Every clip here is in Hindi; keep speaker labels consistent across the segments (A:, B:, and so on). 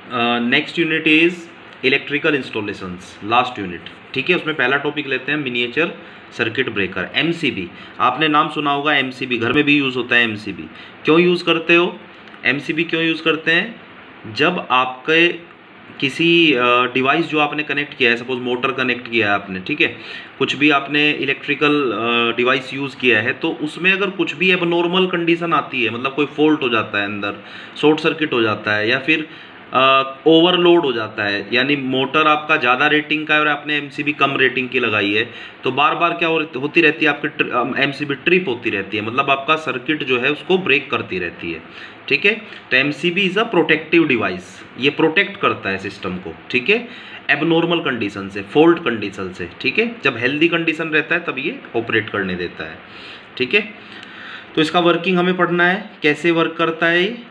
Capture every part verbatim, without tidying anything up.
A: Next unit is electrical installations, last unit. ठीक है, उसमें पहला टॉपिक लेते हैं मिनिएचर सर्किट ब्रेकर, एमसीबी। आपने नाम सुना होगा एमसीबी, घर में भी यूज़ होता है एमसीबी। क्यों यूज़ करते हो एमसीबी, क्यों यूज़ करते हैं? जब आपके किसी डिवाइस जो आपने कनेक्ट किया है, सपोज मोटर कनेक्ट किया है आपने, ठीक है, कुछ भी आपने इलेक्ट्रिकल डिवाइस यूज़ किया है, तो उसमें अगर कुछ भी एबनॉर्मल कंडीशन आती है, मतलब कोई फॉल्ट हो जाता है अंदर, शॉर्ट सर्किट हो जाता है, या फिर ओवरलोड हो जाता है, यानी मोटर आपका ज़्यादा रेटिंग का है और आपने एमसीबी कम रेटिंग की लगाई है, तो बार बार क्या हो, होती रहती है आपकी एमसीबी ट्रिप होती रहती है, मतलब आपका सर्किट जो है उसको ब्रेक करती रहती है। ठीक है, तो MCB is a protective device, ये प्रोटेक्ट करता है सिस्टम को। ठीक है, एबनॉर्मल कंडीशन से, फॉल्ट कंडीशन से। ठीक है, जब हेल्दी कंडीशन रहता है तब ये ऑपरेट करने देता है। ठीक है, तो इसका वर्किंग हमें पढ़ना है, कैसे वर्क करता है ये।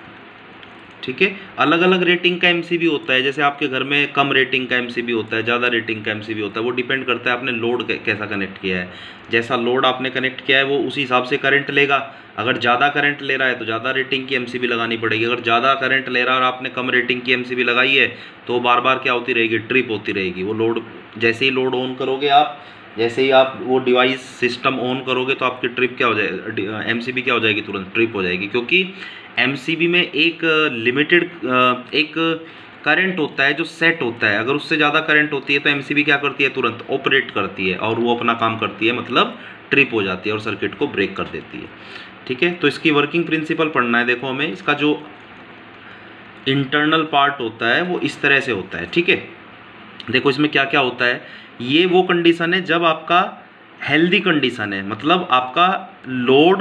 A: ठीक है, अलग अलग रेटिंग का एमसीबी होता है, जैसे आपके घर में कम रेटिंग का एमसीबी होता है, ज़्यादा रेटिंग का एमसीबी होता है, वो डिपेंड करता है आपने लोड कैसा कनेक्ट किया है। जैसा लोड आपने कनेक्ट किया है वो उसी हिसाब से करंट लेगा। अगर ज़्यादा करंट ले रहा है तो ज़्यादा रेटिंग की एमसीबी लगानी पड़ेगी, अगर ज़्यादा करंट ले रहा है और आपने कम रेटिंग की एमसीबी लगाई है तो बार बार क्या होती रहेगी, ट्रिप होती रहेगी। वो लोड, जैसे ही लोड ऑन करोगे आप, जैसे ही आप वो डिवाइस सिस्टम ऑन करोगे तो आपकी ट्रिप क्या हो जाएगी, एमसीबी क्या हो जाएगी, तुरंत ट्रिप हो जाएगी। क्योंकि एमसीबी में एक लिमिटेड एक करंट होता है जो सेट होता है, अगर उससे ज़्यादा करंट होती है तो एमसीबी क्या करती है, तुरंत ऑपरेट करती है और वो अपना काम करती है, मतलब ट्रिप हो जाती है और सर्किट को ब्रेक कर देती है। ठीक है, तो इसकी वर्किंग प्रिंसिपल पढ़ना है। देखो हमें इसका जो इंटरनल पार्ट होता है वो इस तरह से होता है। ठीक है, देखो इसमें क्या क्या होता है। ये वो कंडीशन है जब आपका हेल्दी कंडीशन है, मतलब आपका लोड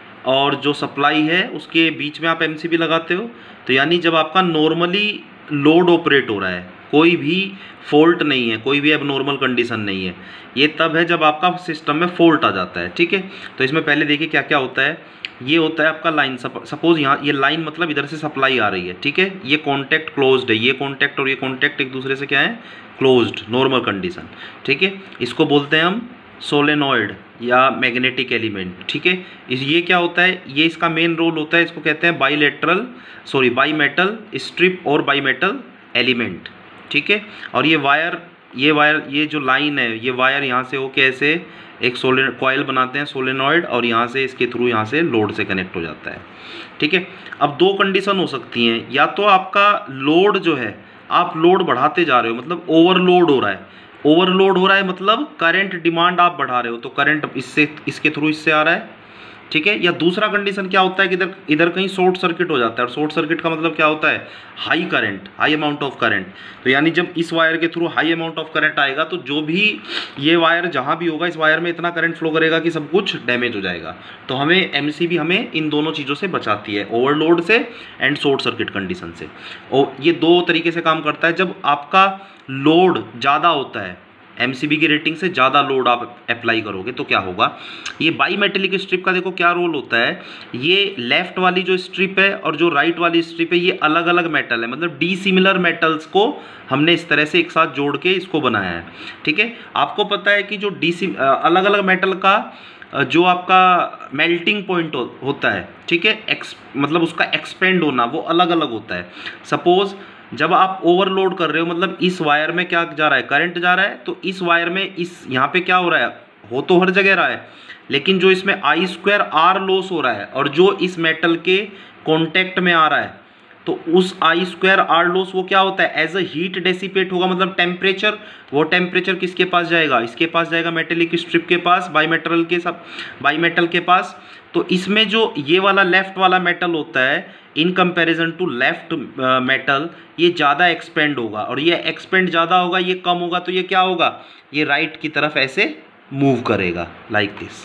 A: और जो सप्लाई है उसके बीच में आप एमसीबी लगाते हो, तो यानी जब आपका नॉर्मली लोड ऑपरेट हो रहा है, कोई भी फॉल्ट नहीं है, कोई भी एबनॉर्मल कंडीशन नहीं है, ये तब है जब आपका सिस्टम में फॉल्ट आ जाता है। ठीक है, तो इसमें पहले देखिए क्या क्या होता है। ये होता है आपका लाइन, सपोज यहाँ ये लाइन, मतलब इधर से सप्लाई आ रही है। ठीक है, ये कॉन्टैक्ट क्लोज्ड है, ये कॉन्टैक्ट और ये कॉन्टैक्ट एक दूसरे से क्या है, क्लोज्ड, नॉर्मल कंडीशन। ठीक है, इसको बोलते हैं हम सोलेनॉइड या मैग्नेटिक एलिमेंट। ठीक है, इस ये क्या होता है, ये इसका मेन रोल होता है, इसको कहते हैं bilateral sorry bimetal strip और बाई मेटल एलिमेंट। ठीक है, और ये वायर ये वायर ये जो लाइन है, ये वायर यहाँ से होके ऐसे एक सोले कॉइल बनाते हैं सोलेनॉइड, और यहाँ से इसके थ्रू यहाँ से लोड से कनेक्ट हो जाता है। ठीक है, अब दो कंडीशन हो सकती हैं, या तो आपका लोड जो है, आप लोड बढ़ाते जा रहे हो, मतलब ओवरलोड हो रहा है, ओवरलोड हो रहा है मतलब करंट डिमांड आप बढ़ा रहे हो, तो करंट इससे इसके थ्रू इससे आ रहा है। ठीक है, या दूसरा कंडीशन क्या होता है कि इधर इधर कहीं शॉर्ट सर्किट हो जाता है, और शॉर्ट सर्किट का मतलब क्या होता है, high current, high amount of current. तो यानी जब इस वायर के through high amount of current आएगा तो जो भी ये वायर जहाँ भी होगा, इस वायर में इतना करंट फ्लो करेगा कि सब कुछ डैमेज हो जाएगा। तो हमें एमसीबी हमें इन दोनों चीज़ों से बचाती है, ओवरलोड से एंड शॉर्ट सर्किट कंडीशन से। और ये दो तरीके से काम करता है। जब आपका लोड ज़्यादा होता है, एमसीबी की रेटिंग से ज़्यादा लोड आप अप्लाई करोगे तो क्या होगा, ये बाई मेटेलिक स्ट्रिप का देखो क्या रोल होता है। ये लेफ्ट वाली जो स्ट्रिप है और जो राइट वाली स्ट्रिप है, ये अलग अलग मेटल है, मतलब डी सिमिलर मेटल्स को हमने इस तरह से एक साथ जोड़ के इसको बनाया है। ठीक है, आपको पता है कि जो डी अलग अलग मेटल का जो आपका मेल्टिंग पॉइंट हो, होता है, ठीक है, एक्स मतलब उसका एक्सपेंड होना वो अलग अलग होता है। सपोज जब आप ओवरलोड कर रहे हो, मतलब इस वायर में क्या जा रहा है, करंट जा रहा है, तो इस वायर में इस यहाँ पे क्या हो रहा है, हो तो हर जगह रहा है, लेकिन जो इसमें आई स्क्वायर आर लॉस हो रहा है और जो इस मेटल के कॉन्टेक्ट में आ रहा है, तो उस आई स्क्वायर आर लॉस वो क्या होता है, एज अ हीट डेसिपेट होगा, मतलब टेम्परेचर, वो टेम्परेचर किसके पास जाएगा, इसके पास जाएगा, मेटेलिक स्ट्रिप के पास, बाई मेटल के सब बाई मेटल के पास। तो इसमें जो ये वाला लेफ्ट वाला मेटल होता है, in comparison to left metal, ये ज़्यादा एक्सपेंड होगा, और ये एक्सपेंड ज़्यादा होगा, ये कम होगा, तो ये क्या होगा, ये राइट की तरफ ऐसे मूव करेगा लाइक दिस।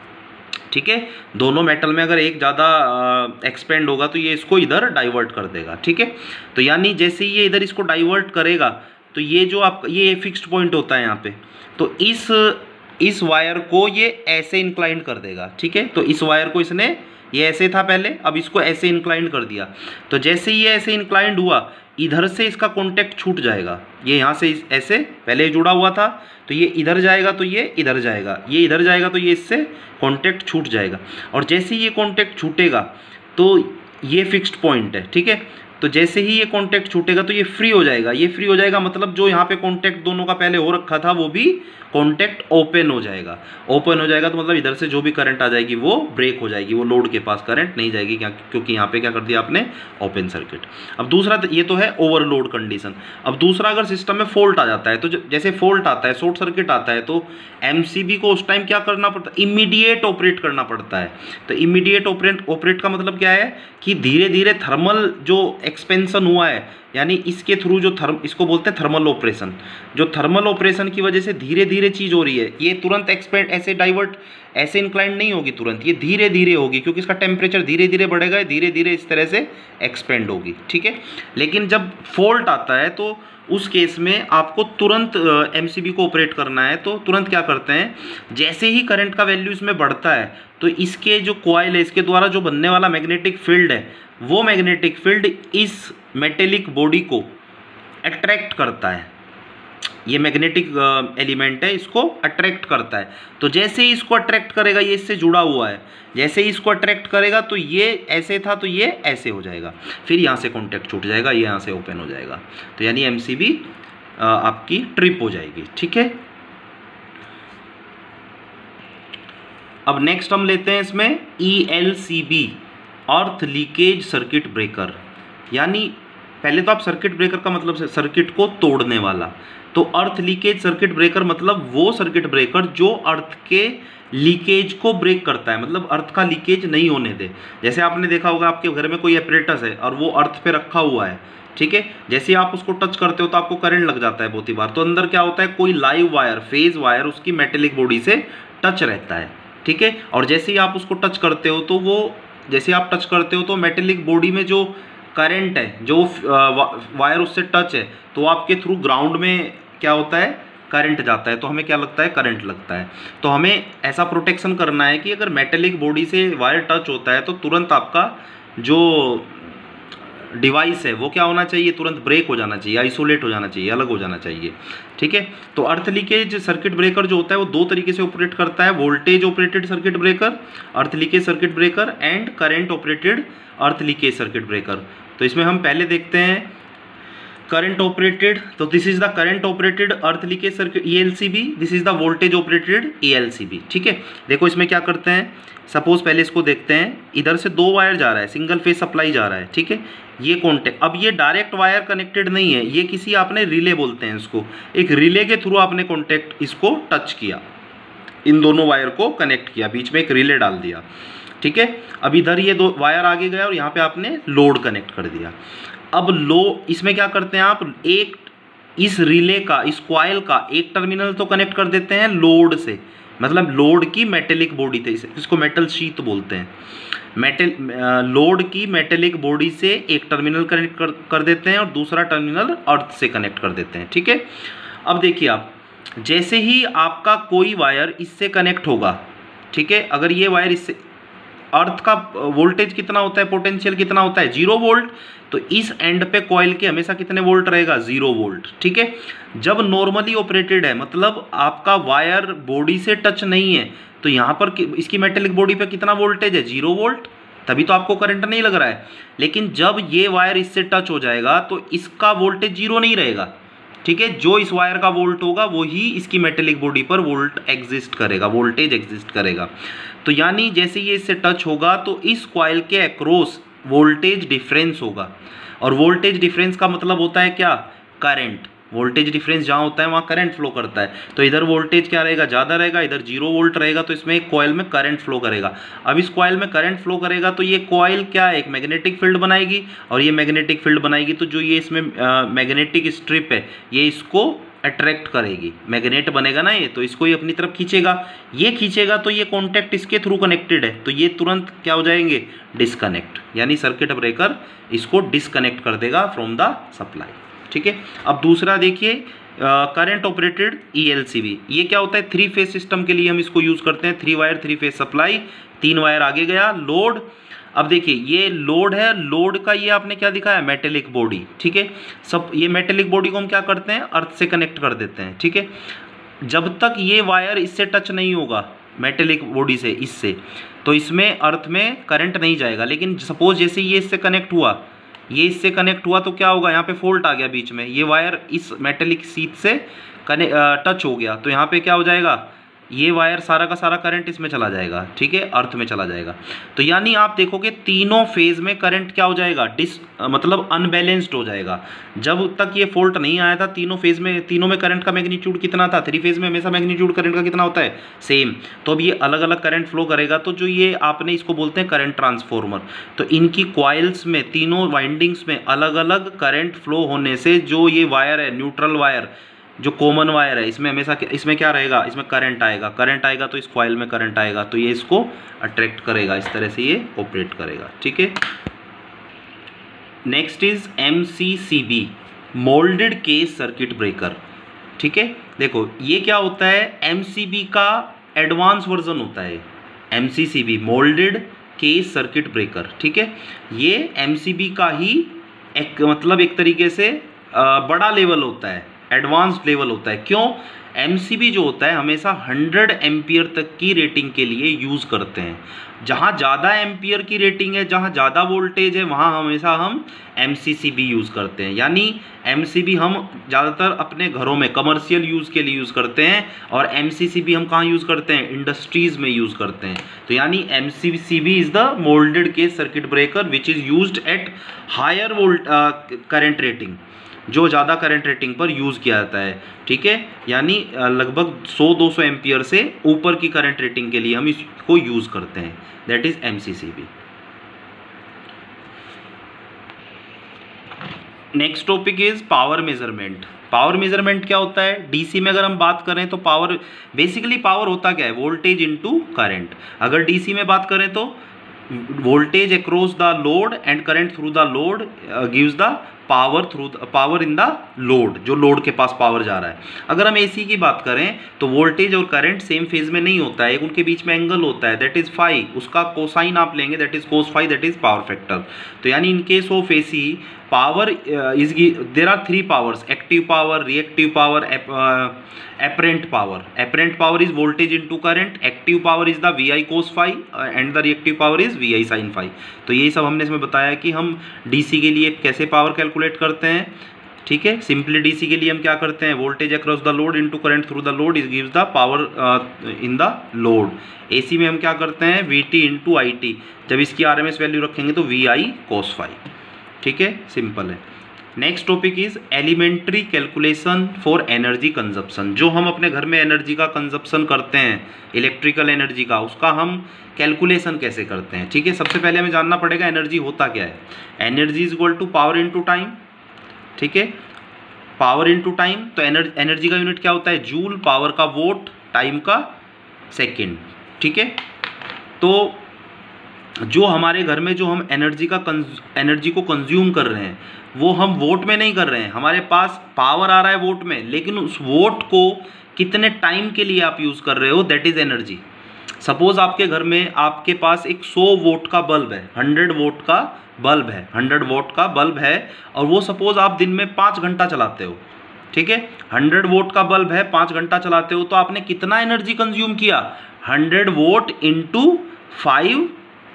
A: ठीक है, दोनों मेटल में अगर एक ज़्यादा एक्सपेंड होगा तो ये इसको इधर डाइवर्ट कर देगा। ठीक है, तो यानी जैसे ही ये इधर इसको डाइवर्ट करेगा तो ये जो आप ये फिक्स्ड पॉइंट होता है यहाँ पे, तो इस इस वायर को ये ऐसे इंक्लाइन कर देगा। ठीक है, तो इस वायर को इसने, ये ऐसे था पहले, अब इसको ऐसे इंक्लाइन कर दिया, तो जैसे ही ये ऐसे इंक्लाइंड हुआ, इधर से इसका कॉन्टैक्ट छूट जाएगा, ये यहाँ से ऐसे पहले जुड़ा हुआ था, तो ये इधर जाएगा तो ये इधर जाएगा, ये इधर जाएगा तो ये इससे कॉन्टैक्ट छूट जाएगा, और जैसे ही ये कॉन्टैक्ट छूटेगा तो ये फिक्स्ड पॉइंट है। ठीक है, तो जैसे ही ये कॉन्टैक्ट छूटेगा तो ये फ्री हो जाएगा। ये फ्री हो जाएगा मतलब जो यहाँ पे कॉन्टैक्ट दोनों का पहले हो रखा था वो भी कॉन्टैक्ट ओपन हो जाएगा। ओपन हो जाएगा तो मतलब इधर से जो भी करंट आ जाएगी वो ब्रेक हो जाएगी, वो लोड के पास करंट नहीं जाएगी, क्या क्योंकि यहाँ पे क्या कर दिया आपने, ओपन सर्किट। अब दूसरा, ये तो है ओवरलोड कंडीशन। अब दूसरा, अगर सिस्टम में फॉल्ट आ जाता है तो जैसे फॉल्ट आता है, शॉर्ट सर्किट आता है, तो एमसीबी को उस टाइम क्या करना पड़ता है, इमीडिएट ऑपरेट करना पड़ता है। तो इमीडिएट ऑपरेट ऑपरेट का मतलब क्या है कि धीरे धीरे थर्मल जो एक्सपेंशन हुआ है, यानी इसके थ्रू जो थर्म इसको बोलते हैं थर्मल ऑपरेशन, जो थर्मल ऑपरेशन की वजह से धीरे धीरे चीज़ हो रही है, ये तुरंत एक्सपेंड ऐसे डाइवर्ट ऐसे इंक्लाइंड नहीं होगी तुरंत, ये धीरे धीरे होगी क्योंकि इसका टेम्परेचर धीरे धीरे बढ़ेगा, धीरे धीरे इस तरह से एक्सपेंड होगी, ठीक है। लेकिन जब फॉल्ट आता है तो उस केस में आपको तुरंत एमसीबी को ऑपरेट करना है। तो तुरंत क्या करते हैं, जैसे ही करंट का वैल्यू इसमें बढ़ता है तो इसके जो कॉइल है, इसके द्वारा जो बनने वाला मैग्नेटिक फील्ड है, वो मैग्नेटिक फील्ड इस मेटेलिक बॉडी को अट्रैक्ट करता है। ये मैग्नेटिक एलिमेंट है, इसको अट्रैक्ट करता है। तो जैसे ही इसको अट्रैक्ट करेगा, ये इससे जुड़ा हुआ है, जैसे ही इसको अट्रैक्ट करेगा तो ये ऐसे था तो ये ऐसे हो जाएगा, फिर यहाँ से कॉन्टैक्ट छूट जाएगा, ये यहाँ से ओपन हो जाएगा। तो यानी एमसीबी आपकी ट्रिप हो जाएगी, ठीक है। अब नेक्स्ट हम लेते हैं इसमें E L C B, earth leakage circuit breaker. यानी पहले तो आप सर्किट ब्रेकर का मतलब से सर्किट को तोड़ने वाला, तो अर्थ लीकेज सर्किट ब्रेकर मतलब वो सर्किट ब्रेकर जो अर्थ के लीकेज को ब्रेक करता है, मतलब अर्थ का लीकेज नहीं होने दे। जैसे आपने देखा होगा आपके घर में कोई एपरेटस है और वो अर्थ पे रखा हुआ है, ठीक है, जैसे ही आप उसको टच करते हो तो आपको करंट लग जाता है बहुत ही बार। तो अंदर क्या होता है, कोई लाइव वायर, फेज वायर उसकी मेटेलिक बॉडी से टच रहता है, ठीक है। और जैसे ही आप उसको टच करते हो तो वो जैसे आप टच करते हो तो मेटेलिक बॉडी में जो करंट है, जो वायर उससे टच है, तो आपके थ्रू ग्राउंड में क्या होता है, करंट जाता है, तो हमें क्या लगता है, करंट लगता है। तो हमें ऐसा प्रोटेक्शन करना है कि अगर मेटेलिक बॉडी से वायर टच होता है तो तुरंत आपका जो डिवाइस है वो क्या होना चाहिए, तुरंत ब्रेक हो जाना चाहिए, आइसोलेट हो जाना चाहिए, अलग हो जाना चाहिए, ठीक है। तो अर्थ लीकेज सर्किट ब्रेकर जो होता है वो दो तरीके से ऑपरेट करता है, voltage operated circuit breaker, earth leakage circuit breaker, and current operated earth leakage circuit breaker. तो इसमें हम पहले देखते हैं करंट ऑपरेटेड, तो this is the current operated earth leakage circuit E L C B, this is the voltage operated E L C B, ठीक है। देखो इसमें क्या करते हैं, सपोज पहले इसको देखते हैं, इधर से दो वायर जा रहा है, सिंगल फेज सप्लाई जा रहा है, ठीक है। ये कॉन्टेक्ट, अब ये डायरेक्ट वायर कनेक्टेड नहीं है, ये किसी आपने रिले बोलते हैं इसको, एक रिले के थ्रू आपने कॉन्टेक्ट इसको टच किया, इन दोनों वायर को कनेक्ट किया, बीच में एक रिले डाल दिया, ठीक है। अब इधर ये दो वायर आगे गया और यहाँ पे आपने लोड कनेक्ट कर दिया। अब लो इसमें क्या करते हैं आप, एक इस रिले का, इस कॉइल का एक टर्मिनल तो कनेक्ट कर देते हैं लोड से, मतलब लोड की मेटेलिक बॉडी थे, इसको मेटल शीट बोलते हैं, मेटल लोड की मेटेलिक बॉडी से एक टर्मिनल कनेक्ट कर, कर देते हैं और दूसरा टर्मिनल अर्थ से कनेक्ट कर देते हैं, ठीक है। अब देखिए आप, जैसे ही आपका कोई वायर इससे कनेक्ट होगा, ठीक है, अगर ये वायर इससे, अर्थ का वोल्टेज कितना होता है, पोटेंशियल कितना होता है, जीरो वोल्ट, तो इस एंड पे कॉइल के हमेशा कितने वोल्ट रहेगा, जीरो वोल्ट, ठीक है। जब नॉर्मली ऑपरेटेड है, मतलब आपका वायर बॉडी से टच नहीं है, तो यहाँ पर इसकी मेटेलिक बॉडी पे कितना वोल्टेज है, जीरो वोल्ट, तभी तो आपको करंट नहीं लग रहा है। लेकिन जब ये वायर इससे टच हो जाएगा तो इसका वोल्टेज जीरो नहीं रहेगा, ठीक है, जो इस वायर का वोल्ट होगा वो ही इसकी मेटेलिक बॉडी पर वोल्ट एग्जिस्ट करेगा, वोल्टेज एग्जिस्ट करेगा। तो यानी जैसे ये इससे टच होगा तो इस कॉइल के अक्रॉस वोल्टेज डिफरेंस होगा, और वोल्टेज डिफरेंस का मतलब होता है क्या, करंट। वोल्टेज डिफरेंस जहाँ होता है वहाँ करंट फ्लो करता है, तो इधर वोल्टेज क्या रहेगा, ज़्यादा रहेगा, इधर जीरो वोल्ट रहेगा, तो इसमें एक कॉइल में करंट फ्लो करेगा। अब इस कॉइल में करंट फ्लो करेगा तो ये कॉइल क्या है, एक मैग्नेटिक फील्ड बनाएगी, और ये मैग्नेटिक फील्ड बनाएगी तो जो ये इसमें मैग्नेटिक स्ट्रिप है ये इसको अट्रैक्ट करेगी, मैग्नेट बनेगा ना ये, तो इसको ये अपनी तरफ खींचेगा, ये खींचेगा तो ये कॉन्टैक्ट इसके थ्रू कनेक्टेड है, तो ये तुरंत क्या हो जाएंगे, डिस्कनेक्ट, यानी सर्किट ब्रेकर इसको डिस्कनेक्ट कर देगा फ्रॉम द सप्लाई, ठीक है। अब दूसरा देखिए current operated E L C B, ये क्या होता है, थ्री फेज सिस्टम के लिए हम इसको यूज़ करते हैं, three wire three phase supply, तीन वायर आगे गया, लोड। अब देखिए ये लोड है, लोड का ये आपने क्या दिखाया, मेटेलिक बॉडी, ठीक है। सब ये मेटेलिक बॉडी को हम क्या करते हैं, अर्थ से कनेक्ट कर देते हैं, ठीक है। जब तक ये वायर इससे टच नहीं होगा, मेटेलिक बॉडी से, इससे, तो इसमें अर्थ में करंट नहीं जाएगा। लेकिन सपोज जैसे ये इससे कनेक्ट हुआ, ये इससे कनेक्ट हुआ तो क्या होगा, यहाँ पे फॉल्ट आ गया बीच में, ये वायर इस मेटेलिक शीट से कने टच हो गया तो यहाँ पे क्या हो जाएगा, ये वायर सारा का सारा करंट इसमें चला जाएगा, ठीक है, अर्थ में चला जाएगा। तो यानी आप देखोगे तीनों फेज में करंट क्या हो जाएगा, डिस मतलब अनबैलेंस्ड हो जाएगा। जब तक ये फॉल्ट नहीं आया था तीनों फेज में, तीनों में करंट का मैग्नीट्यूड कितना था, थ्री फेज में हमेशा मैग्नीट्यूड करंट का कितना होता है, सेम। तो अब ये अलग अलग करंट फ्लो करेगा, तो जो ये आपने इसको बोलते हैं करंट ट्रांसफॉर्मर। तो इनकी कॉइल्स में, तीनों वाइंडिंग्स में अलग अलग करंट फ्लो होने से जो ये वायर है, न्यूट्रल वायर जो कॉमन वायर है, इसमें हमेशा इसमें क्या रहेगा, इसमें करंट आएगा, करंट आएगा तो इस कॉइल में करंट आएगा, तो ये इसको अट्रैक्ट करेगा, इस तरह से ये ऑपरेट करेगा, ठीक है। Next is M C C B, moulded case circuit breaker, ठीक है। देखो ये क्या होता है, एम सी बी का एडवांस वर्जन होता है, M C C B moulded case circuit breaker, ठीक है। ये एम सी बी का ही एक मतलब एक तरीके से बड़ा लेवल होता है, एडवांस्ड लेवल होता है। क्यों, एम सी बी जो होता है हमेशा हंड्रेड एम्पियर तक की रेटिंग के लिए यूज़ करते हैं। जहाँ ज़्यादा एम्पियर की रेटिंग है, जहाँ ज़्यादा वोल्टेज है, वहाँ हमेशा हम M C C B use करते हैं। यानी एम सी बी हम ज़्यादातर अपने घरों में कमर्शियल यूज़ के लिए यूज़ करते हैं, और एम सी सी बी हम कहाँ यूज़ करते हैं, इंडस्ट्रीज़ में यूज़ करते हैं। तो यानी M C C B is the moulded case circuit breaker which is used at higher volt current rating, जो ज़्यादा करंट रेटिंग पर यूज़ किया जाता है, ठीक है। यानी लगभग सौ दो सौ एम्पियर से ऊपर की करंट रेटिंग के लिए हम इसको यूज़ करते हैं, that is M C C B. Next topic is power measurement. Power measurement क्या होता है, डीसी में अगर हम बात करें तो पावर, बेसिकली पावर होता क्या है, वोल्टेज इनटू करंट। अगर डीसी में बात करें तो voltage across the load and current through the load gives the power through power in the load, जो लोड के पास पावर जा रहा है। अगर हम एसी की बात करें तो वोल्टेज और करंट सेम फेज में नहीं होता है, एक उनके बीच में एंगल होता है, दैट इज फाई, उसका कोसाइन आप लेंगे, that is cos phi, that is power factor. तो यानी in case of AC power is there are three powers, active power, reactive power, apparent power. Apparent power is voltage into current, active power is the Vi cos phi and the reactive power is Vi sin phi. तो यही सब हमने इसमें बताया कि हम डीसी के लिए कैसे पावर कैलकुलेट करते हैं, ठीक है। सिंपली डीसी के लिए हम क्या करते हैं, voltage across the load into current through the load is gives the power in the load. AC में हम क्या करते हैं, V T into I T, जब इसकी आर एम एस वैल्यू रखेंगे तो वी आई कोस फाई, ठीक है, सिंपल है। Next topic is elementary calculation for energy consumption. जो हम अपने घर में एनर्जी का कंजप्शन करते हैं, इलेक्ट्रिकल एनर्जी का, उसका हम कैलकुलेशन कैसे करते हैं, ठीक है। सबसे पहले हमें जानना पड़ेगा एनर्जी होता क्या है। Energy is equal to power into time, ठीक है, पावर इनटू टाइम। तो एनर्जी का यूनिट क्या होता है, जूल, पावर का वोट, टाइम का सेकेंड, ठीक है। तो जो हमारे घर में जो हम एनर्जी का एनर्जी को कंज्यूम कर रहे हैं वो हम वोट में नहीं कर रहे हैं, हमारे पास पावर आ रहा है वोट में, लेकिन उस वोट को कितने टाइम के लिए आप यूज़ कर रहे हो, दैट इज़ एनर्जी। सपोज आपके घर में आपके पास एक सौ वोट का बल्ब है, हंड्रेड वोट का बल्ब है, हंड्रेड वोट का बल्ब है, और वो सपोज आप दिन में पाँच घंटा चलाते हो, ठीक है। हंड्रेड वोट का बल्ब है, पाँच घंटा चलाते हो, तो आपने कितना एनर्जी कंज्यूम किया, hundred watt into five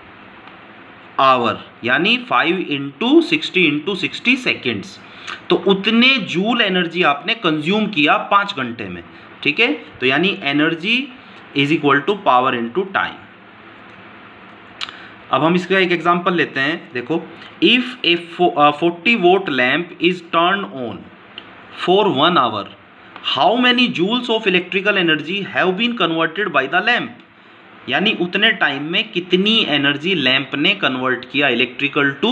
A: hour, यानी five into sixty into sixty seconds. तो उतने जूल एनर्जी आपने कंज्यूम किया पाँच घंटे में, ठीक है। तो यानी energy is equal to power into time. अब हम इसका एक एग्जांपल लेते हैं, देखो, if a forty watt lamp is turn on for one hour, how many joules of electrical energy have been converted by the lamp. यानी उतने टाइम में कितनी एनर्जी लैंप ने कन्वर्ट किया इलेक्ट्रिकल टू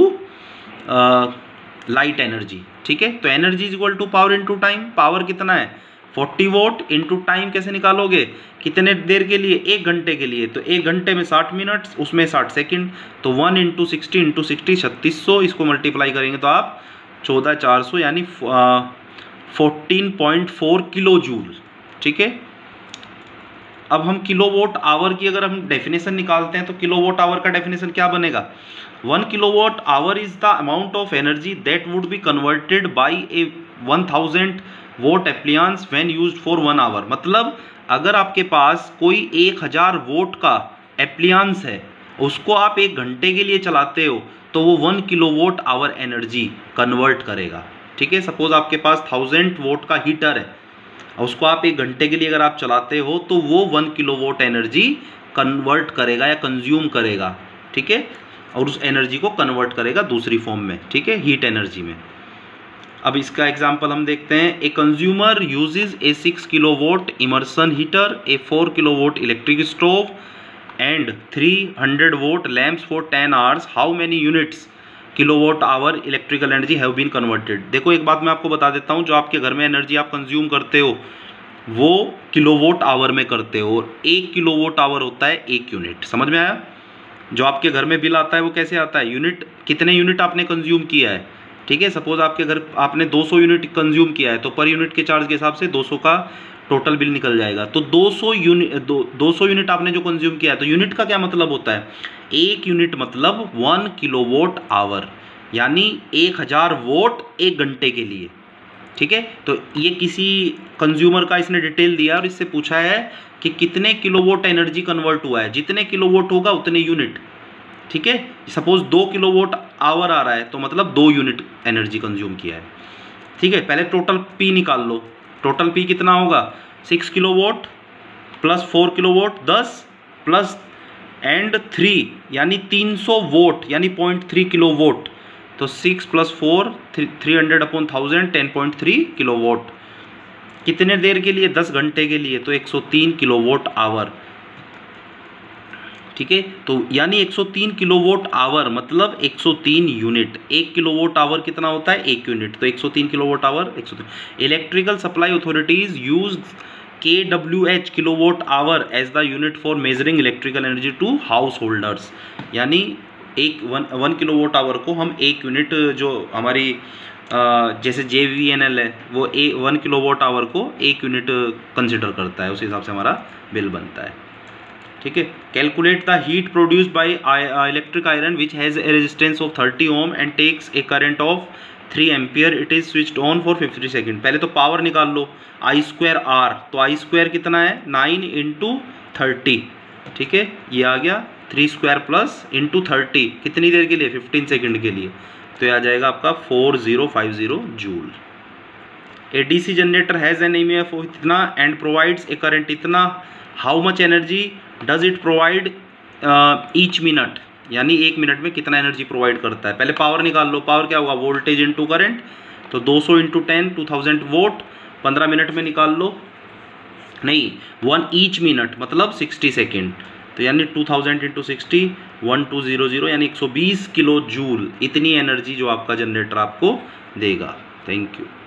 A: लाइट एनर्जी, ठीक है। तो energy is equal to power into time. Power कितना है, फोर्टी वोट इंटू टाइम कैसे निकालोगे, कितने देर के लिए, एक घंटे के लिए, तो एक घंटे में साठ मिनट, उसमें साठ सेकंड, तो one into sixty into sixty छत्तीस सौ, इसको मल्टीप्लाई करेंगे तो आप चौदह चार सौ यानी fourteen point four kilo joule, ठीक है। अब हम किलोवाट आवर की अगर हम डेफिनेशन निकालते हैं तो किलोवाट आवर का डेफिनेशन क्या बनेगा, one kilowatt hour is the amount of energy that would be converted by a one thousand watt appliances when used for one hour. मतलब अगर आपके पास कोई एक हज़ार वोट का एप्लियंस है उसको आप एक घंटे के लिए चलाते हो तो वो one kilowatt hour energy convert करेगा। ठीक है, सपोज आपके पास थाउजेंड वोट का हीटर है, उसको आप एक घंटे के लिए अगर आप चलाते हो तो वो वन किलोवाट एनर्जी कन्वर्ट करेगा या कंज्यूम करेगा। ठीक है, और उस एनर्जी को कन्वर्ट करेगा दूसरी फॉर्म में, ठीक है, हीट एनर्जी में। अब इसका एग्जांपल हम देखते हैं। A consumer uses a six kilowatt immersion heater, a four kilowatt electric stove and three hundred watt lamps for ten hours, how many units kilowatt hour electrical energy have been converted. देखो एक बात मैं आपको बता देता हूँ, जो आपके घर में एनर्जी आप कंज्यूम करते हो वो किलोवाट आवर में करते हो, और एक किलोवाट आवर होता है एक यूनिट। समझ में आया? जो आपके घर में बिल आता है वो कैसे आता है? यूनिट, कितने यूनिट आपने कंज्यूम किया है। ठीक है, सपोज आपके घर आपने दो सौ यूनिट कंज्यूम किया है तो पर यूनिट के चार्ज के हिसाब से दो सौ का टोटल बिल निकल जाएगा। तो दो सौ यूनिट दो दो सौ यूनिट आपने जो कंज्यूम किया है, तो यूनिट का क्या मतलब होता है? एक यूनिट मतलब वन किलोवाट आवर, यानी एक हज़ार वोट एक घंटे के लिए। ठीक है, तो ये किसी कंज्यूमर का इसने डिटेल दिया और इससे पूछा है कि कितने किलोवाट एनर्जी कन्वर्ट हुआ है। जितने किलोवाट होगा उतने यूनिट। ठीक है, सपोज दो किलोवाट आवर आ रहा है तो मतलब दो यूनिट एनर्जी कंज्यूम किया है। ठीक है, पहले टोटल पी निकाल लो। टोटल पी कितना होगा? Six kilowatt plus four kilowatt दस प्लस एंड थ्री यानी तीन सौ वोट यानी पॉइंट थ्री किलो वोट। तो six plus four three hundred upon thousand ten point three kilo watt. कितने देर के लिए? दस घंटे के लिए, तो एक सौ तीन किलोवाट आवर। ठीक है, तो यानी एक सौ तीन किलोवाट आवर मतलब एक सौ तीन यूनिट। एक किलोवाट आवर कितना होता है? एक यूनिट। तो एक सौ तीन किलोवाट आवर एक सौ तीन। Electrical supply authorities use K W H kilowatt hour as the unit for measuring electrical energy to house holders. यानी एक वन वन किलोवाट आवर को हम एक यूनिट, जो हमारी आ, जैसे जे वी एन एल है वो ए वन किलोवाट आवर को एक यूनिट कंसिडर करता है, उस हिसाब से हमारा बिल बनता है। ठीक है, calculate the heat produced by electric iron which has a resistance of thirty ohm and takes a current of three ampere, it is switched on for fifty second. पहले तो पावर निकाल लो, आई स्क्वायर आर, तो आई स्क्वायर कितना है? Nine into thirty. ठीक है, ये आ गया three square plus into thirty, कितनी देर के लिए? फिफ्टीन सेकेंड के लिए। तो ये आ जाएगा आपका four zero five zero joule. A D C generator has an E M इतना एंड प्रोवाइड्स ए करंट इतना, how much energy does it provide each minute, यानी एक मिनट में कितना एनर्जी प्रोवाइड करता है। पहले पावर निकाल लो, पावर क्या होगा? वोल्टेज इंटू करंट, तो दो सौ into ten two thousand watt, पंद्रह मिनट में निकाल लो। नहीं, वन ईच मिनट मतलब सिक्सटी सेकेंड, तो यानी two thousand into sixty one two zero zero यानी एक सौ बीस किलो जूल। इतनी एनर्जी जो आपका जनरेटर आपको देगा। Thank you.